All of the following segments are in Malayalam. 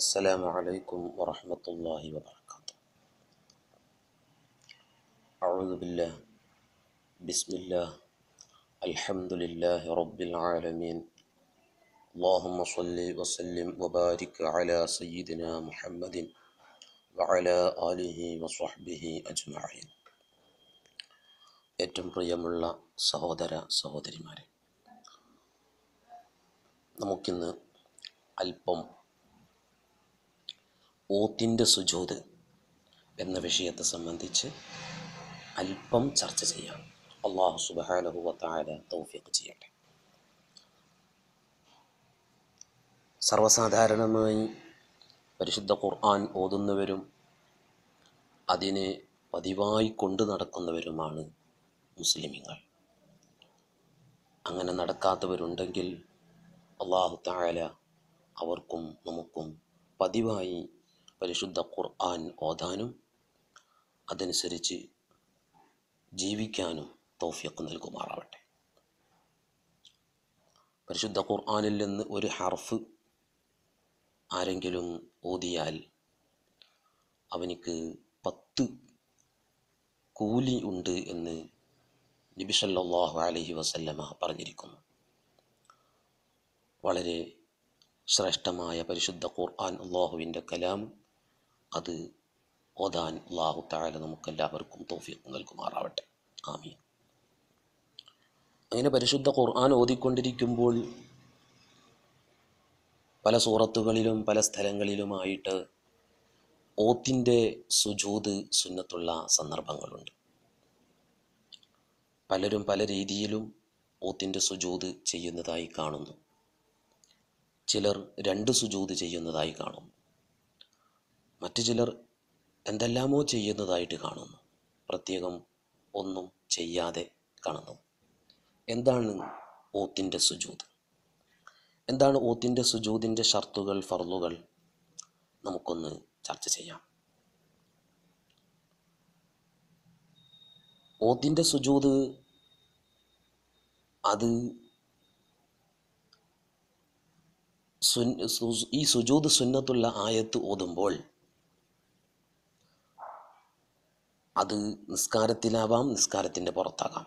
السلام عليكم ورحمة الله وبركاته. أعوذ بالله. بسم الله. الحمد لله رب العالمين. اللهم صل وسلم وبارك على سيدنا محمد وعلى آله وصحبه أجمعين. ഏറ്റവും പ്രിയമുള്ള സഹോദര സഹോദരിമാരെ, നമുക്കിന്ന് അല്പം ഓത്തിൻ്റെ സുജൂദ് എന്ന വിഷയത്തെ സംബന്ധിച്ച് അല്പം ചർച്ച ചെയ്യാം. അല്ലാഹു സുബ്ഹാനഹു വ തആല തൗഫീഖ് ചെയ്യട്ടെ. സർവ്വസാധാരണമായി പരിശുദ്ധ ഖുർആൻ ഓതുന്നവരും അതിനെ പതിവായി കൊണ്ടു നടക്കുന്നവരുമാണ് മുസ്ലിമീങ്ങൾ. അങ്ങനെ നടക്കാത്തവരുണ്ടെങ്കിൽ അല്ലാഹു തആല അവർക്കും നമുക്കും പതിവായി പരിശുദ്ധ ഖുർആൻ ഓതാനും അതനുസരിച്ച് ജീവിക്കാനും തൗഫീഖ് നൽകുമാറാവട്ടെ. പരിശുദ്ധ ഖുർആനിൽ നിന്ന് ഒരു ഹർഫ് ആരെങ്കിലും ഓതിയാൽ അവനിക്ക് 10 കൂലി ഉണ്ട് എന്ന് നബി സല്ലല്ലാഹു അലൈഹി വസല്ലമ പറഞ്ഞിരിക്കുന്നു. വളരെ ശ്രേഷ്ഠമായ പരിശുദ്ധ ഖുർആൻ, അല്ലാഹുവിൻ്റെ കലാം, അത് ഓതാൻ അല്ലാഹു തആല നമുക്കെല്ലാവർക്കും തൗഫീഖ് നൽകുമാറാവട്ടെ. ആമീൻ. അങ്ങനെ പരിശുദ്ധ ഖുർആൻ ഓതിക്കൊണ്ടിരിക്കുമ്പോൾ പല സൂറത്തുകളിലും പല സ്ഥലങ്ങളിലുമായിട്ട് ഓത്തിൻ്റെ സുജൂദ് സുന്നത്തുള്ള സന്ദർഭങ്ങളുണ്ട്. പലരും പല രീതിയിലും ഓത്തിൻ്റെ സുജൂദ് ചെയ്യുന്നതായി കാണുന്നു. ചിലർ 2 സുജൂദ് ചെയ്യുന്നതായി കാണുന്നു. മറ്റു ചിലർ എന്തെല്ലാമോ ചെയ്യുന്നതായിട്ട് കാണുന്നു. പ്രത്യേകം ഒന്നും ചെയ്യാതെ കാണുന്നു. എന്താണ് ഓത്തിൻ്റെ സുജൂദ്? എന്താണ് ഓത്തിൻ്റെ സുജൂദിൻ്റെ ഷർത്തുകൾ, ഫർളുകൾ? നമുക്കൊന്ന് ചർച്ച ചെയ്യാം. ഓത്തിൻ്റെ സുജൂദ് അത് ഈ സുജൂദ് സുന്നത്തുള്ള ആയത്ത് ഓതുമ്പോൾ അത് നിസ്കാരത്തിലാവാം, നിസ്കാരത്തിൻ്റെ പുറത്താകാം.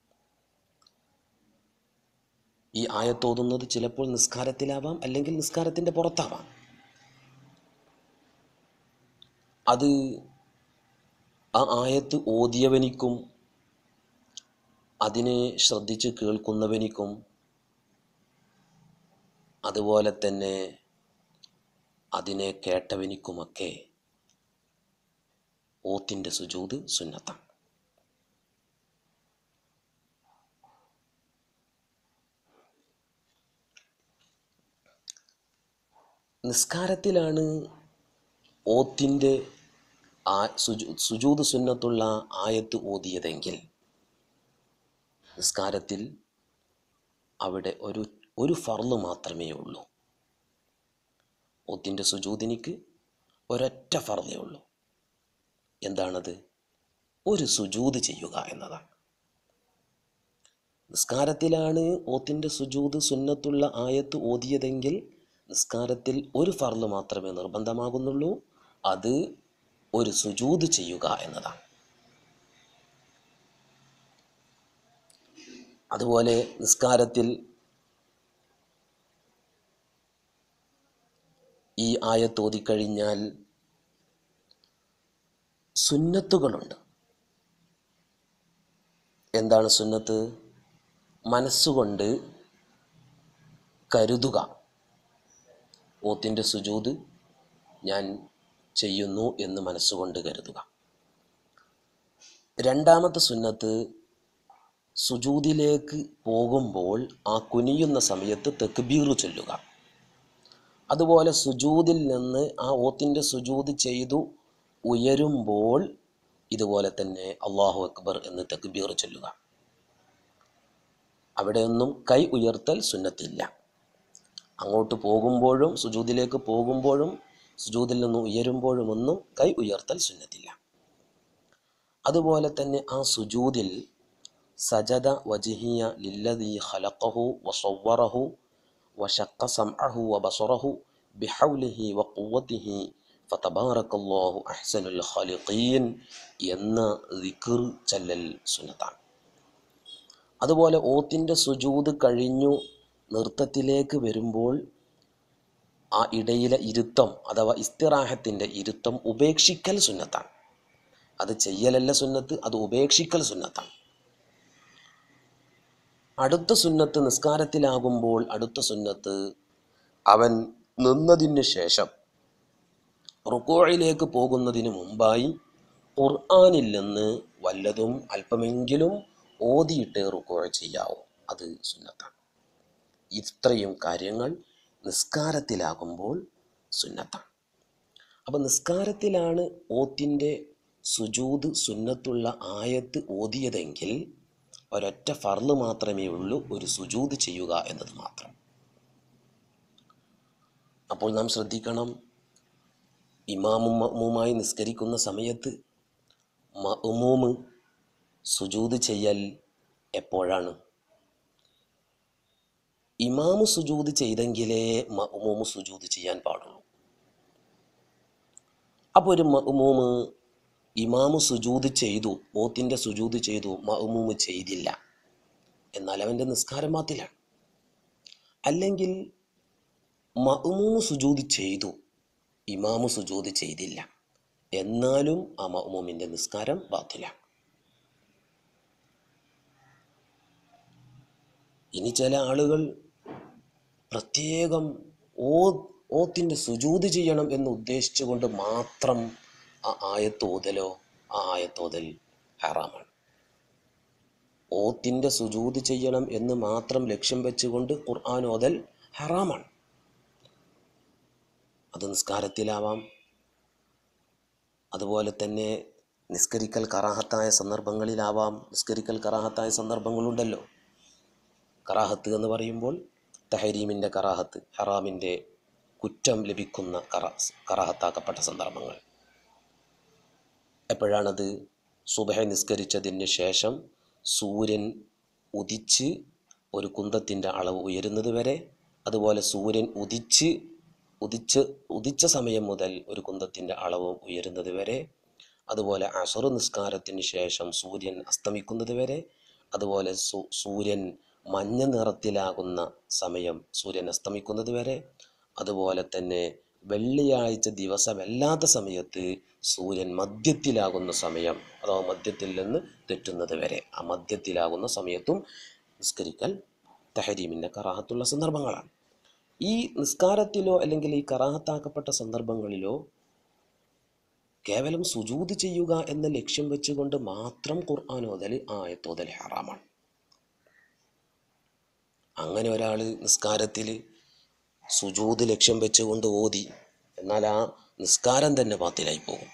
ഈ ആയത്ത് ഓതുന്നത് ചിലപ്പോൾ നിസ്കാരത്തിലാവാം, അല്ലെങ്കിൽ നിസ്കാരത്തിൻ്റെ പുറത്താവാം. അത് ആ ആയത്ത് ഓതിയവനിക്കും അതിനെ ശ്രദ്ധിച്ച് കേൾക്കുന്നവനിക്കും അതുപോലെ തന്നെ അതിനെ കേട്ടവനിക്കുമൊക്കെ ഓത്തിൻ്റെ സുജൂദ് സുന്നത്താണ്. നിസ്കാരത്തിലാണ് ഓത്തിൻ്റെ സുജൂദ് സുന്നത്തുള്ള ആയത്ത് ഓതിയതെങ്കിൽ നിസ്കാരത്തിൽ അവിടെ ഒരു ഫർള് മാത്രമേ ഉള്ളൂ. ഓത്തിൻ്റെ സുജൂദിനിക്ക് ഒരൊറ്റ ഫർളേ ഉള്ളൂ. എന്താണത്? ഒരു സുജൂദ് ചെയ്യുക എന്നതാണ്. നിസ്കാരത്തിലാണ് ഓത്തിൻ്റെ സുജൂദ് സുന്നത്തുള്ള ആയത്ത് ഓതിയതെങ്കിൽ നിസ്കാരത്തിൽ ഒരു ഫർള് മാത്രമേ നിർബന്ധമാകുന്നുള്ളൂ. അത് ഒരു സുജൂദ് ചെയ്യുക എന്നതാണ്. അതുപോലെ നിസ്കാരത്തിൽ ഈ ആയത്ത് ഓതിക്കഴിഞ്ഞാൽ സുന്നത്തുകളുണ്ട്. എന്താണ് സുന്നത്ത്? മനസ്സുകൊണ്ട് കരുതുക, ഓത്തിൻ്റെ സുജൂദ് ഞാൻ ചെയ്യുന്നു എന്ന് മനസ്സുകൊണ്ട് കരുതുക. രണ്ടാമത്തെ സുന്നത്ത്, സുജൂദിലേക്ക് പോകുമ്പോൾ ആ കുനിയുന്ന സമയത്ത് തക്ബീർ ചൊല്ലുക. അതുപോലെ സുജൂദിൽ നിന്ന് ആ ഓത്തിൻ്റെ സുജൂദ് ചെയ്തു ഉയരുമ്പോൾ ഇതുപോലെ തന്നെ അല്ലാഹു അക്ബർ എന്ന് തക്ബീർ ചൊല്ലുക. അവിടെയൊന്നും കൈ ഉയർത്തൽ സുന്നത്തില്ല. അങ്ങോട്ട് പോകുമ്പോഴും സുജൂദിലേക്ക് പോകുമ്പോഴും സുജൂദിൽ നിന്ന് ഉയരുമ്പോഴുമൊന്നും കൈ ഉയർത്തൽ സുന്നത്തില്ല. അതുപോലെ തന്നെ ആ സുജൂദിൽ സജദ വജ്ഹിയ ലില്ലദീ ഖലഖഹു വസവ്വറഹു വശഖ സമഅഹു വബസറഹു ബിഹൗലിഹി വഖുവ്വതിഹി ഫതബാറകല്ലാഹു അഹ്സനുൽ ഖാലിഖീൻ എന്ന ദിക്ർ ചൊല്ലൽ സുന്നത്താണ്. അതുപോലെ ഓത്തിൻ്റെ സുജൂദ് കഴിഞ്ഞു നൃത്തത്തിലേക്ക് വരുമ്പോൾ ആ ഇടയിലെ ഇരുത്തം അഥവാ ഇസ്തിറാഹത്തിൻ്റെ ഇരുത്തം ഉപേക്ഷിക്കൽ സുന്നത്താണ്. അത് ചെയ്യലല്ല സുന്നത്ത്, അത് ഉപേക്ഷിക്കൽ സുന്നത്താണ്. അടുത്ത സുന്നത്ത് നിസ്കാരത്തിലാകുമ്പോൾ അടുത്ത സുന്നത്ത് അവൻ നിന്നതിന് ശേഷം റുകൂഇലേക്ക് പോകുന്നതിന് മുമ്പായി ഖുർആനിൽ നിന്ന് വല്ലതും അല്പമെങ്കിലും ഓതിയിട്ട് റുകൂഅ് ചെയ്യാവൂ. അത് സുന്നത്താണ്. ഇത്രയും കാര്യങ്ങൾ നിസ്കാരത്തിലാകുമ്പോൾ സുന്നത്താണ്. അപ്പം നിസ്കാരത്തിലാണ് ഓത്തിൻ്റെ സുജൂദ് സുന്നത്തുള്ള ആയത്ത് ഓതിയതെങ്കിൽ ഒരൊറ്റ ഫർള് മാത്രമേ ഉള്ളൂ, ഒരു സുജൂദ് ചെയ്യുക എന്നത് മാത്രം. അപ്പോൾ നാം ശ്രദ്ധിക്കണം, ഇമാമും മഅ്മൂമായി നിസ്കരിക്കുന്ന സമയത്ത് മഅ്മൂമ് സുജൂദ് ചെയ്യൽ എപ്പോഴാണ്? ഇമാമ് സുജൂദ് ചെയ്തെങ്കിലേ മഅ്മൂമ് സുജൂദ് ചെയ്യാൻ പാടുള്ളൂ. അപ്പോൾ ഒരു മഅ്മൂമ് ഇമാമ് സുജൂദ് ചെയ്തു, ഓത്തിൻ്റെ സുജൂദ് ചെയ്തു, മഅ്മൂമ് ചെയ്തില്ല, എന്നാൽ അവൻ്റെ നിസ്കാരം ബാത്തിലാണ്. അല്ലെങ്കിൽ മഅ്മൂമ് സുജൂദ് ചെയ്തു, ഇമാമ് സുജൂദ് ചെയ്തില്ല, എന്നാലും ആ മഅ്മൂമിൻ്റെ നിസ്കാരം ബാത്തിലാണ്. ഇനി ചില ആളുകൾ പ്രത്യേകം ഓത്തിൻ്റെ സുജൂദ് ചെയ്യണം എന്ന് ഉദ്ദേശിച്ചുകൊണ്ട് മാത്രം ആ ആയത്തോതലോ, ആ ആയത്തോതൽ ഹറാമാണ്. ഓത്തിൻ്റെ സുജൂദ് ചെയ്യണം എന്ന് മാത്രം ലക്ഷ്യം വെച്ചുകൊണ്ട് ഖുർആൻ ഓതൽ ഹറാമാണ്. അത് നിസ്കാരത്തിലാവാം, അതുപോലെ തന്നെ നിസ്കരിക്കൽ കറാഹത്തായ സന്ദർഭങ്ങളിലാവാം. നിസ്കരിക്കൽ കറാഹത്തായ സന്ദർഭങ്ങളുണ്ടല്ലോ. കറാഹത്ത് എന്ന് പറയുമ്പോൾ തഹരീമിൻ്റെ കറാഹത്ത്, ഹറാമിൻ്റെ കുറ്റം ലഭിക്കുന്ന കറാഹത്താക്കപ്പെട്ട സന്ദർഭങ്ങൾ. എപ്പോഴാണത്? സുബഹ നിസ്കരിച്ചതിന് ശേഷം സൂര്യൻ ഉദിച്ച് ഒരു കുന്തത്തിൻ്റെ അളവ് ഉയരുന്നത് വരെ, അതുപോലെ സൂര്യൻ ഉദിച്ച സമയം മുതൽ ഒരു കുന്തത്തിൻ്റെ അളവ് ഉയരുന്നത് വരെ, അതുപോലെ അസർ നിസ്കാരത്തിന് ശേഷം സൂര്യൻ അസ്തമിക്കുന്നത് വരെ, അതുപോലെ സൂര്യൻ മഞ്ഞ നിറത്തിലാകുന്ന സമയം സൂര്യൻ അസ്തമിക്കുന്നത് വരെ, അതുപോലെ തന്നെ വെള്ളിയാഴ്ച ദിവസമല്ലാത്ത സമയത്ത് സൂര്യൻ മധ്യത്തിലാകുന്ന സമയം അഥവാ മധ്യത്തിൽ നിന്ന് തെറ്റുന്നത് വരെ, ആ മധ്യത്തിലാകുന്ന സമയത്തും നിസ്കരിക്കൽ തഹരീമിൻ്റെ കറാഹത്തുള്ള സന്ദർഭങ്ങളാണ്. ഈ നിസ്കാരത്തിലോ അല്ലെങ്കിൽ ഈ കറാഹത്താക്കപ്പെട്ട സന്ദർഭങ്ങളിലോ കേവലം സുജൂദ് ചെയ്യുക എന്ന ലക്ഷ്യം വെച്ചുകൊണ്ട് മാത്രം ഖുർആൻ ഓതൽ, ആയത്തോതൽ ഹറാമാണ്. അങ്ങനെ ഒരാൾ നിസ്കാരത്തിൽ സുജൂദ് ലക്ഷ്യം വെച്ചുകൊണ്ട് ഓതി, എന്നാൽ ആ നിസ്കാരം തന്നെ ബാത്തിലായി പോകും.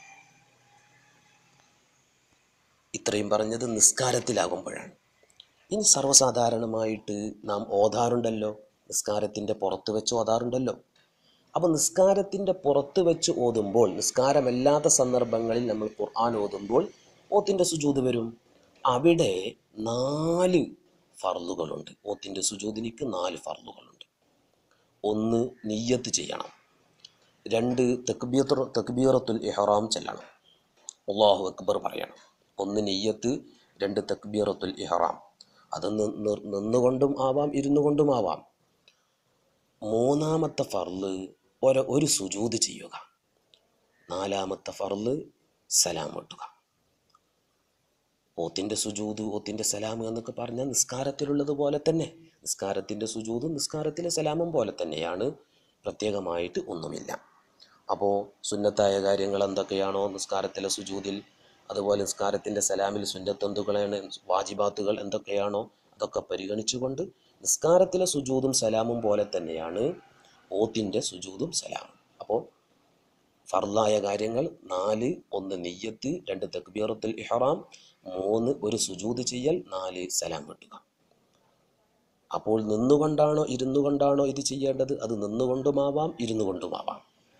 ഇത്രയും പറഞ്ഞത് നിസ്കാരത്തിലാകുമ്പോഴാണ്. ഇനി സർവ്വസാധാരണമായിട്ട് നാം ഓതാറുണ്ടല്ലോ, നിസ്കാരത്തിൻ്റെ പുറത്ത് വെച്ച് ഓതാറുണ്ടല്ലോ. അപ്പോൾ നിസ്കാരത്തിൻ്റെ പുറത്ത് വെച്ച് ഓതുമ്പോൾ, നിസ്കാരമല്ലാത്ത സന്ദർഭങ്ങളിൽ നമ്മൾ ഖുർആൻ ഓതുമ്പോൾ ഓത്തിൻ്റെ സുജൂദ് വരും. അവിടെ 4 ഫർളുകളുണ്ട്. ഓത്തിൻ്റെ സുജൂദിനിക്ക് 4 ഫർളുകളുണ്ട്. 1 നിയ്യത്ത് ചെയ്യണം, 2 തക്ബീറത്തുൽ ഇഹ്റാം ചെല്ലണം, അല്ലാഹു അക്ബർ പറയണം. 1 നിയ്യത്ത്, 2 തക്ബീറത്തുൽ ഇഹ്റാം. അത് നിന്നുകൊണ്ടും ആവാം, ഇരുന്നു കൊണ്ടും ആവാം. 3-ാമത്തെ ഫർള് ഒരു സുജൂദ് ചെയ്യുക. 4-ാമത്തെ ഫർള് സലാം വീട്ടുക. ഓത്തിൻ്റെ സുജൂദ്, ഓത്തിൻ്റെ സലാം എന്നൊക്കെ പറഞ്ഞാൽ നിസ്കാരത്തിലുള്ളത് പോലെ തന്നെ, നിസ്കാരത്തിൻ്റെ സുജൂദും നിസ്കാരത്തിലെ സലാമും പോലെ തന്നെയാണ്, പ്രത്യേകമായിട്ട് ഒന്നുമില്ല. അപ്പോൾ സുന്നത്തായ കാര്യങ്ങൾ എന്തൊക്കെയാണോ നിസ്കാരത്തിലെ സുജൂദിൽ, അതുപോലെ നിസ്കാരത്തിൻ്റെ സലാമിൽ സുന്നത്തെന്തുകളാണ്, വാജിബാത്തുകൾ എന്തൊക്കെയാണോ അതൊക്കെ പരിഗണിച്ചുകൊണ്ട് നിസ്കാരത്തിലെ സുജൂദും സലാമും പോലെ തന്നെയാണ് ഓത്തിൻ്റെ സുജൂദും സലാമും. അപ്പോൾ ഫർളായ കാര്യങ്ങൾ 4: 1 നിയ്യത്ത്, 2 തക്ബീറത്തുൽ ഇഹ്റാം, 3 ഒരു സുജൂദ് ചെയ്യൽ, 4 സലാം വീട്ടുക. അപ്പോൾ നിന്നുകൊണ്ടാണോ ഇരുന്നു കൊണ്ടാണോ ഇത് ചെയ്യേണ്ടത്? അത് നിന്നുകൊണ്ടുമാവാം, ഇരുന്നു കൊണ്ടുമാവാം.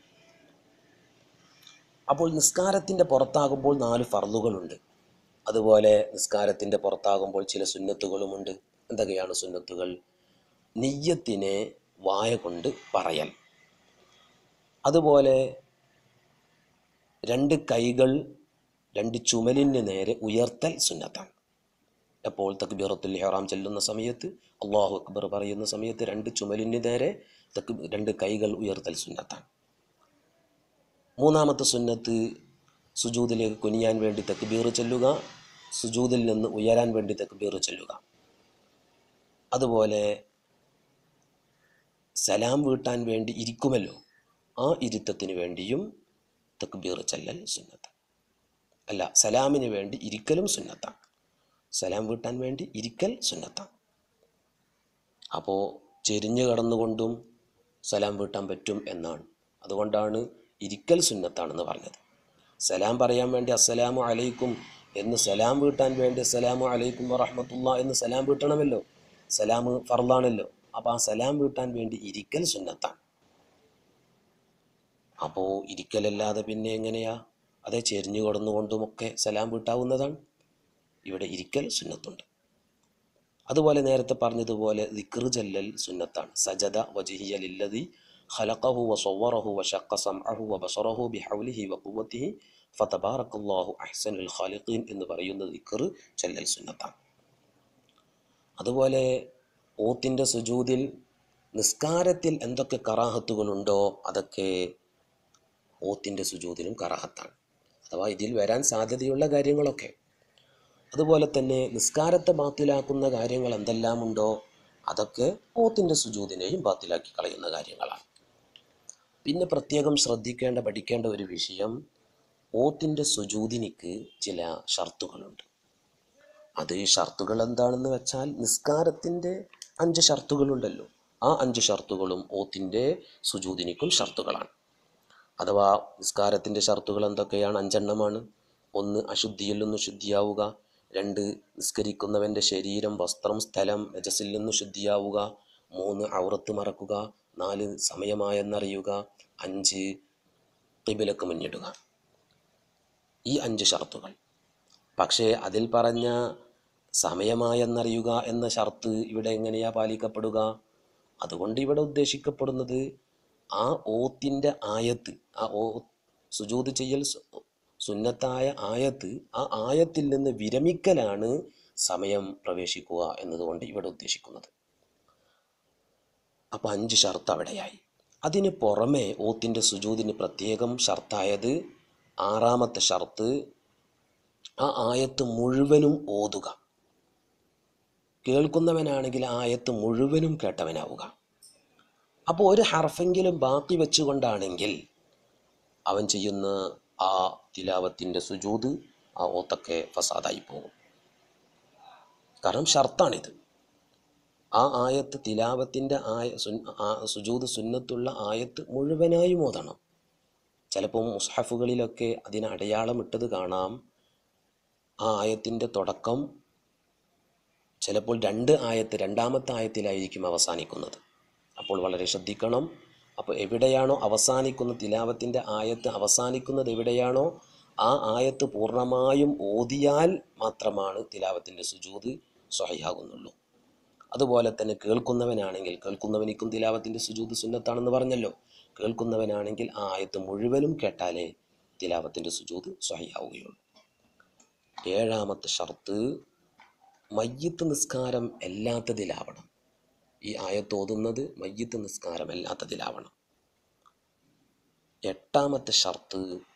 അപ്പോൾ നിസ്കാരത്തിൻ്റെ പുറത്താകുമ്പോൾ 4 ഫർളുകളുണ്ട്. അതുപോലെ നിസ്കാരത്തിൻ്റെ പുറത്താകുമ്പോൾ ചില സുന്നത്തുകളുമുണ്ട്. എന്തൊക്കെയാണ് സുന്നത്തുകൾ? നിയ്യത്തിനെ വായ കൊണ്ട് പറയൽ, അതുപോലെ രണ്ട് കൈകൾ രണ്ട് ചുമലിന് നേരെ ഉയർത്തൽ സുന്നത്താണ്. എപ്പോൾ തക്ബീറത്തുൽ ഇഹ്റാം ചെല്ലുന്ന സമയത്ത്, അല്ലാഹു അക്ബർ പറയുന്ന സമയത്ത് രണ്ട് ചുമലിന് നേരെ രണ്ട് കൈകൾ ഉയർത്തൽ സുന്നത്താണ്. മൂന്നാമത്തെ സുന്നത്ത് സുജൂദിലേക്ക് കുനിയാൻ വേണ്ടി തക്ബീർ ചൊല്ലുക, സുജൂദിൽ നിന്ന് ഉയരാൻ വേണ്ടി തക്ബീർ ചൊല്ലുക. അതുപോലെ സലാം വീട്ടാൻ വേണ്ടി ഇരിക്കുമല്ലോ, ആ ഇരുത്തത്തിന് വേണ്ടിയും തക്ബീർ ചൊല്ലൽ സുന്നത്ത്. അല്ല, സലാമിന് വേണ്ടി ഇരിക്കലും സുന്നത്താണ്. സലാം വീട്ടാൻ വേണ്ടി ഇരിക്കൽ സുന്നത്താണ്. അപ്പോൾ ചെരിഞ്ഞു കടന്നുകൊണ്ടും സലാം വീട്ടാൻ പറ്റും എന്നാണ്. അതുകൊണ്ടാണ് ഇരിക്കൽ സുന്നത്താണെന്ന് പറഞ്ഞത്. സലാം പറയാൻ വേണ്ടി അസ്സലാമു അലൈക്കും എന്ന്, സലാം വീട്ടാൻ വേണ്ടി അസ്സലാമു അലൈക്കും വറഹ്മത്തുള്ളാഹി എന്ന് സലാം വീട്ടണമല്ലോ. സലാം ഫർളാണല്ലോ. അപ്പോൾ ആ സലാം വീട്ടാൻ വേണ്ടി ഇരിക്കൽ സുന്നത്താണ്. അപ്പോൾ ഇരിക്കലല്ലാതെ പിന്നെ എങ്ങനെയാ? അതേ ചെരിഞ്ഞു കിടന്നുകൊണ്ടുമൊക്കെ സലാം വീട്ടാവുന്നതാണ്. ഇവിടെ ഇരിക്കൽ സുന്നത്തുണ്ട്. അതുപോലെ നേരത്തെ പറഞ്ഞതുപോലെ ദിക്ർ ചൊല്ലൽ സുന്നത്താണ്. സജദ വജ്ഹിയ ലില്ലദി ഖലഖഹു വസവ്വറഹു വശഖ സമഅഹു വബസറഹു ബിഹൗലിഹി വഖുവ്വതിഹി ഫതബാറകല്ലാഹു അഹ്സനുൽ ഖാലിഖീൻ എന്ന് പറയുന്ന ദിക്ർ ചൊല്ലൽ സുന്നത്താണ്. അതുപോലെ ഓത്തിൻ്റെ സുജൂദിൽ നിസ്കാരത്തിൽ എന്തൊക്കെ കറാഹത്തുകളുണ്ടോ അതൊക്കെ ഓത്തിൻ്റെ സുജൂദിലും കറാഹത്താണ്. അഥവാ ഇതിൽ വരാൻ സാധ്യതയുള്ള കാര്യങ്ങളൊക്കെ. അതുപോലെ തന്നെ നിസ്കാരത്തെ ബാത്തിലാക്കുന്ന കാര്യങ്ങൾ എന്തെല്ലാമുണ്ടോ അതൊക്കെ ഓത്തിൻ്റെ സുജൂദിനെയും ബാത്തിലാക്കി കളയുന്ന കാര്യങ്ങളാണ്. പിന്നെ പ്രത്യേകം ശ്രദ്ധിക്കേണ്ട, പഠിക്കേണ്ട ഒരു വിഷയം, ഓത്തിൻ്റെ സുജൂദിനിക്ക് ചില ഷർത്തുകളുണ്ട്. അത് ഷർത്തുകൾ എന്താണെന്ന് വെച്ചാൽ, നിസ്കാരത്തിൻ്റെ 5 ഷർത്തുകളുണ്ടല്ലോ, ആ 5 ഷർത്തുകളും ഓത്തിൻ്റെ സുജൂദിനിക്കും ഷർത്തുകളാണ്. അഥവാ നിസ്കാരത്തിൻ്റെ ഷർത്തുകൾ എന്തൊക്കെയാണ്? 5 എണ്ണമാണ്. 1, അശുദ്ധിയിൽ നിന്ന് ശുദ്ധിയാവുക. 2, നിസ്കരിക്കുന്നവൻ്റെ ശരീരം, വസ്ത്രം, സ്ഥലം നജസിൽ നിന്ന് ശുദ്ധിയാവുക. 3, ഔറത്ത് മറക്കുക. 4, സമയമായെന്നറിയുക. 5, ഖിബിലക്ക് മുന്നിടുക. ഈ 5 ഷർത്തുകൾ. പക്ഷേ അതിൽ പറഞ്ഞ സമയമായെന്നറിയുക എന്ന ഷർത്ത് ഇവിടെ എങ്ങനെയാ പാലിക്കപ്പെടുക? അതുകൊണ്ട് ഇവിടെ ഉദ്ദേശിക്കപ്പെടുന്നത് ആ ഓത്തിൻ്റെ ആയത്ത്, ആ സുജൂദ് ചെയ്യൽ സുന്നത്തായ ആയത്ത്, ആ ആയത്തിൽ നിന്ന് വിരമിക്കലാണ് സമയം പ്രവേശിക്കുക എന്നതുകൊണ്ട് ഇവിടെ ഉദ്ദേശിക്കുന്നത്. അപ്പോൾ 5 ഷർത്ത് അവിടെയായി. അതിന് പുറമെ ഓത്തിൻ്റെ സുജൂദിന് പ്രത്യേകം ഷർത്തായത് 6ാമത്തെ ഷർത്ത്, ആ ആയത്ത് മുഴുവനും ഓതുക. കേൾക്കുന്നവനാണെങ്കിൽ ആ ആയത്ത് മുഴുവനും കേട്ടവനാവുക. അപ്പോൾ ഒരു ഹർഫെങ്കിലും ബാക്കി വെച്ചുകൊണ്ടാണെങ്കിൽ അവൻ ചെയ്യുന്ന ആ തിലാവത്തിൻ്റെ സുജൂദ്, ആ ഓത്തൊക്കെ ഫസാദായി പോകും. കാരണം ഷർത്താണിത്. ആ ആയത്ത് തിലാവത്തിൻ്റെ സുജൂദ് സുന്നത്തുള്ള ആയത്ത് മുഴുവനായും ഓതണം. ചിലപ്പോൾ മുസ്ഹഫുകളിലൊക്കെ അതിന് അടയാളം ഇട്ടത് കാണാം. ആ ആയത്തിൻ്റെ തുടക്കം ചിലപ്പോൾ 2 ആയത്ത്, 2ാമത്തെ ആയത്തിലായിരിക്കും അവസാനിക്കുന്നത്. അപ്പോൾ വളരെ ശ്രദ്ധിക്കണം. അപ്പോൾ എവിടെയാണോ അവസാനിക്കുന്ന തിലാവത്തിൻ്റെ ആയത്ത് അവസാനിക്കുന്നത് എവിടെയാണോ ആ ആയത്ത് പൂർണ്ണമായും ഓതിയാൽ മാത്രമാണ് തിലാവത്തിൻ്റെ സുജൂദ് സ്വഹീഹാകുന്നുള്ളൂ. അതുപോലെ തന്നെ കേൾക്കുന്നവനാണെങ്കിൽ, കേൾക്കുന്നവനിക്കും തിലാവത്തിൻ്റെ സുജൂദ് സുന്നത്താണെന്ന് പറഞ്ഞല്ലോ. കേൾക്കുന്നവനാണെങ്കിൽ ആ ആയത്ത് മുഴുവനും കേട്ടാലേ തിലാവത്തിൻ്റെ സുജൂദ് സ്വഹീഹാവുകയുള്ളൂ. 7ാമത്തെ ഷർത്ത് മയ്യിത്ത് നിസ്കാരം അല്ലാത്തതിലാവണം. ഈ ആയത്ത് ഓതുന്നത് മയ്യിത്ത് നിസ്കാരം അല്ലാത്തതിലാവണം. 8ാമത്തെ ഷർത്ത്,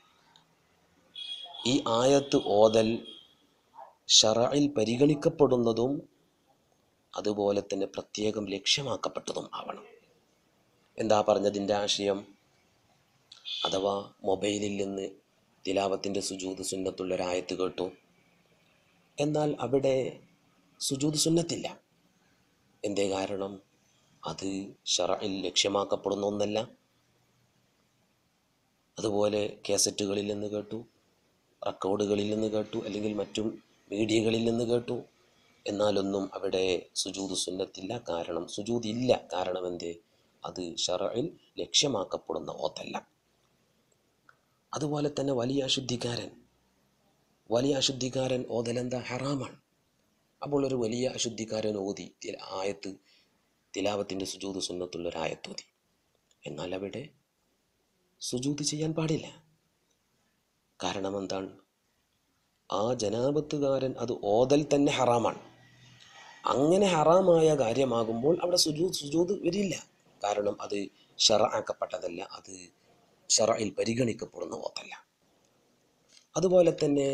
ഈ ആയത്ത് ഓതൽ ശറഇൽ പരിഗണിക്കപ്പെടുന്നതും അതുപോലെ തന്നെ പ്രത്യേകം ലക്ഷ്യമാക്കപ്പെട്ടതും ആവണം. എന്താ പറഞ്ഞതിൻ്റെ ആശയം? അഥവാ മൊബൈലിൽ നിന്ന് തിലാവത്തിൻ്റെ സുജൂദ് സുന്നത്തുള്ളൊരായത്ത് കേട്ടു, എന്നാൽ അവിടെ സുജൂദ് സുന്നത്തില്ല. എന്തേ കാരണം? അത് ശറഇൽ ലക്ഷ്യമാക്കപ്പെടുന്ന ഒന്നല്ല. അതുപോലെ കാസറ്റുകളിൽ നിന്ന് കേട്ടു, റെക്കോർഡുകളിൽ നിന്ന് കേട്ടു, അല്ലെങ്കിൽ മറ്റും മീഡിയകളിൽ നിന്ന് കേട്ടു, എന്നാലൊന്നും അവിടെ സുജൂദ് സുന്നത്തില്ല. കാരണം സുജൂദ് ഇല്ല. കാരണം എന്തേ? അത് ശറഇൽ ലക്ഷ്യമാക്കപ്പെടുന്ന ഓത്തല്ല. അതുപോലെ തന്നെ വലിയ അശുദ്ധിക്കാരൻ ഓതലെന്താ? ഹറാമാണ്. അപ്പോൾ ഒരു വലിയ അശുദ്ധിക്കാരൻ ഓതി തിലാവത്തിൻ്റെ സുജൂദ് സുന്നത്തുള്ളൊരായത്തോതി, എന്നാൽ അവിടെ സുജൂദ് ചെയ്യാൻ പാടില്ല. കാരണം എന്താണ്? ആ ജനാബത്തുകാരൻ അത് ഓതൽ തന്നെ ഹറാമാണ്. അങ്ങനെ ഹറാമായ കാര്യമാകുമ്പോൾ അവിടെ സുജൂദ് വരില്ല. കാരണം അത് ശറഅക്കപ്പെട്ടതല്ല, അത് ശറഇൽ പരിഗണിക്കപ്പെടുന്ന ഓത്തല്ല. അതുപോലെ തന്നെ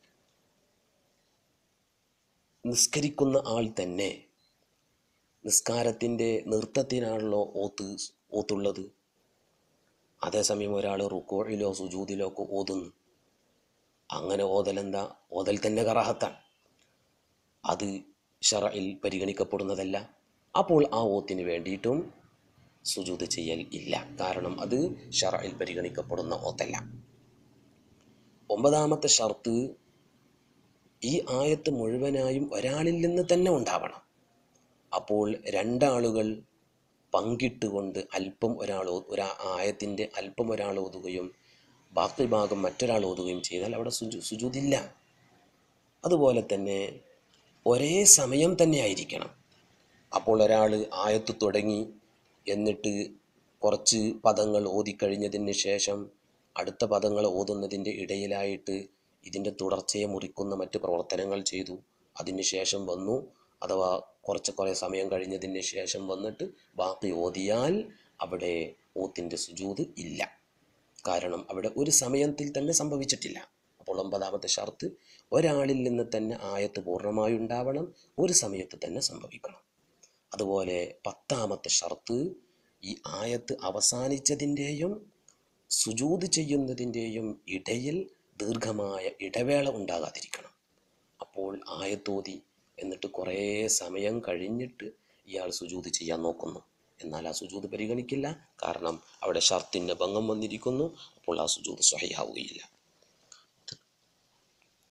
നിസ്കരിക്കുന്ന ആൾ തന്നെ നിസ്കാരത്തിൻ്റെ നൃത്തത്തിനാണല്ലോ ഓത്തുള്ളത്. അതേസമയം ഒരാൾ റുക്കോയിലോ സുജൂദിലോ ഒക്കെ ഓതുന്നു. അങ്ങനെ ഓതലെന്താ? ഓതൽ തന്നെ കറാഹത്താണ്. അത് ശറഇൽ പരിഗണിക്കപ്പെടുന്നതല്ല. അപ്പോൾ ആ ഓത്തിന് വേണ്ടിയിട്ടും സുജൂദ് ചെയ്യൽ ഇല്ല. കാരണം അത് ശറഇൽ പരിഗണിക്കപ്പെടുന്ന ഓത്തല്ല. 9ാമത്തെ ഷർത്ത്, ഈ ആയത്ത് മുഴുവനായും ഒരാളിൽ നിന്ന് തന്നെ ഉണ്ടാവണം. അപ്പോൾ 2 ആളുകൾ പങ്കിട്ടുകൊണ്ട് അല്പം ആയത്തിൻ്റെ അല്പം ഒരാൾ ഓതുകയും ബാക്കി ഭാഗം മറ്റൊരാൾ ഓതുകയും ചെയ്താൽ അവിടെ സുജൂദില്ല. അതുപോലെ തന്നെ ഒരേ സമയം തന്നെ ആയിരിക്കണം. അപ്പോൾ ഒരാൾ ആയത്ത് തുടങ്ങി എന്നിട്ട് കുറച്ച് പദങ്ങൾ ഓതിക്കഴിഞ്ഞതിന് ശേഷം അടുത്ത പദങ്ങൾ ഓതുന്നതിൻ്റെ ഇടയിലായിട്ട് ഇതിൻ്റെ തുടർച്ചയെ മുറിക്കുന്ന മറ്റ് പ്രവർത്തനങ്ങൾ ചെയ്തു. അതിന് ശേഷം വന്നു, അഥവാ കുറേ സമയം കഴിഞ്ഞതിന് ശേഷം വന്നിട്ട് ബാക്കി ഓതിയാൽ അവിടെ ഓത്തിൻ്റെ സുജൂദ് ഇല്ല. കാരണം അവിടെ ഒരു സമയത്തിൽ തന്നെ സംഭവിച്ചിട്ടില്ല. അപ്പോൾ 9ാമത്തെ ഷർത്ത്, ഒരാളിൽ നിന്ന് തന്നെ ആയത്ത് പൂർണ്ണമായി ഉണ്ടാവണം, ഒരു സമയത്ത് തന്നെ സംഭവിക്കണം. അതുപോലെ 10ാമത്തെ ഷർത്ത്, ഈ ആയത്ത് അവസാനിച്ചതിൻ്റെയും സുജൂദ് ചെയ്യുന്നതിൻ്റെയും ഇടയിൽ ദീർഘമായ ഇടവേള ഉണ്ടാകാതിരിക്കണം. അപ്പോൾ ആയത്തോതി എന്നിട്ട് കുറേ സമയം കഴിഞ്ഞിട്ട് ഇയാൾ സുജൂദ് ചെയ്യാൻ നോക്കുന്നു, എന്നാൽ ആ സുജൂദ് പരിഗണിക്കില്ല. കാരണം അവിടെ ഷർത്തിൻ്റെ ഭംഗം വന്നിരിക്കുന്നു. അപ്പോൾ ആ സുജൂദ് സ്വഹീഹാവുകയില്ല.